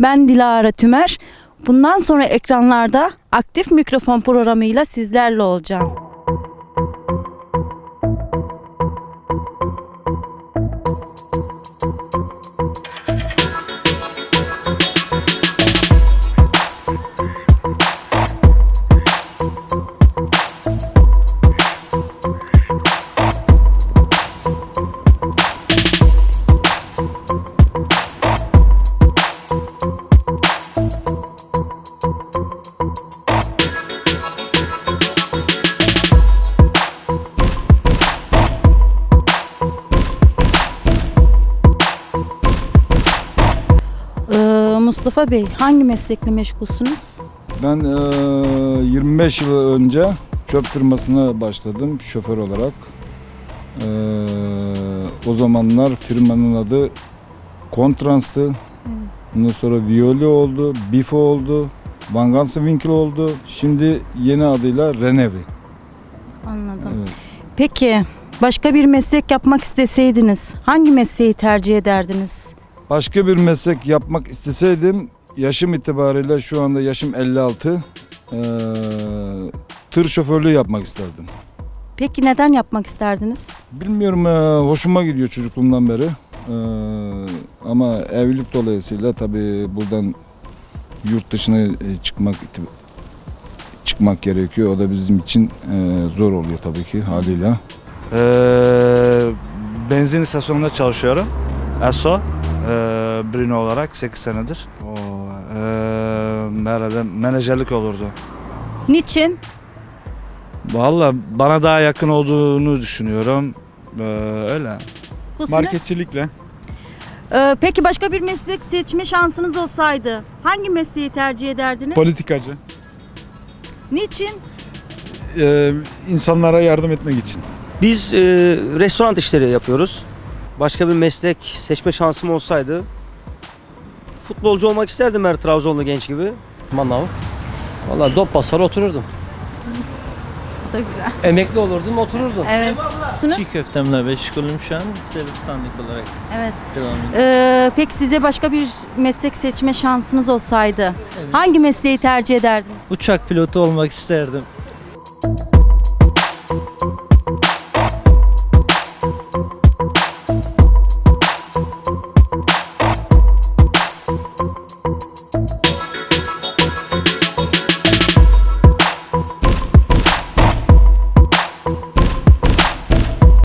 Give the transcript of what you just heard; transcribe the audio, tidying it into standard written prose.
Ben Dilara Tümer. Bundan sonra ekranlarda aktif mikrofon programıyla sizlerle olacağım. Mustafa Bey, hangi meslekle meşgulsünüz? Ben 25 yıl önce çöp firmasına başladım şoför olarak. O zamanlar firmanın adı Kontrans'tı. Ondan sonra Violi oldu, Bifo oldu, Van Gansenwinkel oldu. Şimdi yeni adıyla Renewi. Anladım. Evet. Peki, başka bir meslek yapmak isteseydiniz hangi mesleği tercih ederdiniz? Başka bir meslek yapmak isteseydim, yaşım itibariyle şu anda yaşım 56, tır şoförlüğü yapmak isterdim. Peki neden yapmak isterdiniz? Bilmiyorum, hoşuma gidiyor çocukluğumdan beri. Ama evlilik dolayısıyla tabii buradan yurt dışına çıkmak gerekiyor. O da bizim için zor oluyor tabii ki haliyle. Benzin istasyonunda çalışıyorum. ESO. Brino olarak 8 senedir. Herhalde menajerlik olurdu. Niçin? Vallahi bana daha yakın olduğunu düşünüyorum. Öyle. Kusunuz? Marketçilikle. Peki başka bir meslek seçme şansınız olsaydı hangi mesleği tercih ederdiniz? Politikacı. Niçin? İnsanlara yardım etmek için. Biz restoran işleri yapıyoruz. Başka bir meslek seçme şansım olsaydı futbolcu olmak isterdim her Trabzonlu genç gibi. Manav. Vallahi dop basar otururdum. Çok güzel. Emekli olurdum otururdum. Evet. Çiğ köftemle meşgulüm şu an. Servistanlık olarak Evet. devam ediyorum. Peki size başka bir meslek seçme şansınız olsaydı hangi mesleği tercih ederdiniz? Uçak pilotu olmak isterdim.